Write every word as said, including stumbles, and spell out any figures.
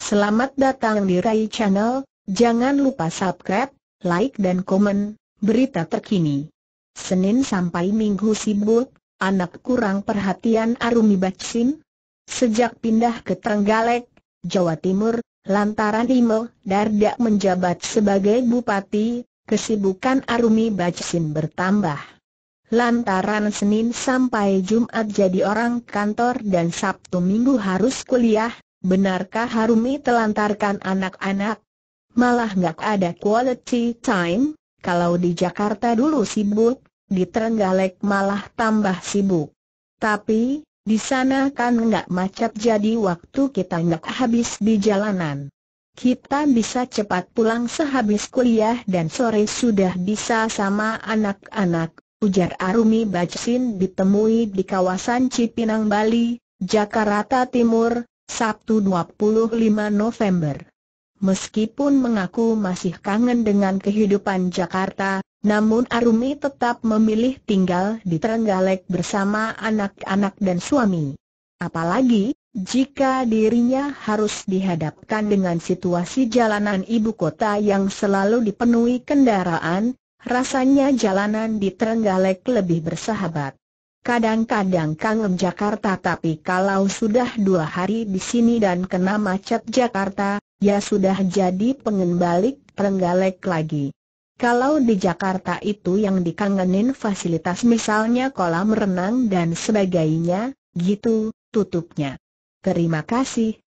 Selamat datang di Rai Channel, jangan lupa subscribe, like dan komen, berita terkini. Senin sampai Minggu sibuk, anak kurang perhatian Arumi Bachsin. Sejak pindah ke Trenggalek, Jawa Timur, lantaran Imo Dardak menjabat sebagai bupati, kesibukan Arumi Bachsin bertambah. Lantaran Senin sampai Jumat jadi orang kantor dan Sabtu Minggu harus kuliah. Benarkah Arumi telantarkan anak-anak? Malah nggak ada quality time. Kalau di Jakarta dulu sibuk, di Trenggalek malah tambah sibuk. Tapi di sana kan nggak macet, jadi waktu kita nggak habis di jalanan. Kita bisa cepat pulang sehabis kuliah dan sore sudah bisa sama anak-anak, ujar Arumi Bachsin ditemui di kawasan Cipinang, Bali, Jakarta Timur, Sabtu dua puluh lima November. Meskipun mengaku masih kangen dengan kehidupan Jakarta, namun Arumi tetap memilih tinggal di Trenggalek bersama anak-anak dan suami. Apalagi jika dirinya harus dihadapkan dengan situasi jalanan ibu kota yang selalu dipenuhi kendaraan, rasanya jalanan di Trenggalek lebih bersahabat. Kadang-kadang kangen Jakarta, tapi kalau sudah dua hari di sini dan kena macet Jakarta, ya sudah jadi pengen balik Trenggalek lagi. Kalau di Jakarta itu yang dikangenin fasilitas misalnya kolam renang dan sebagainya, gitu, tutupnya. Terima kasih.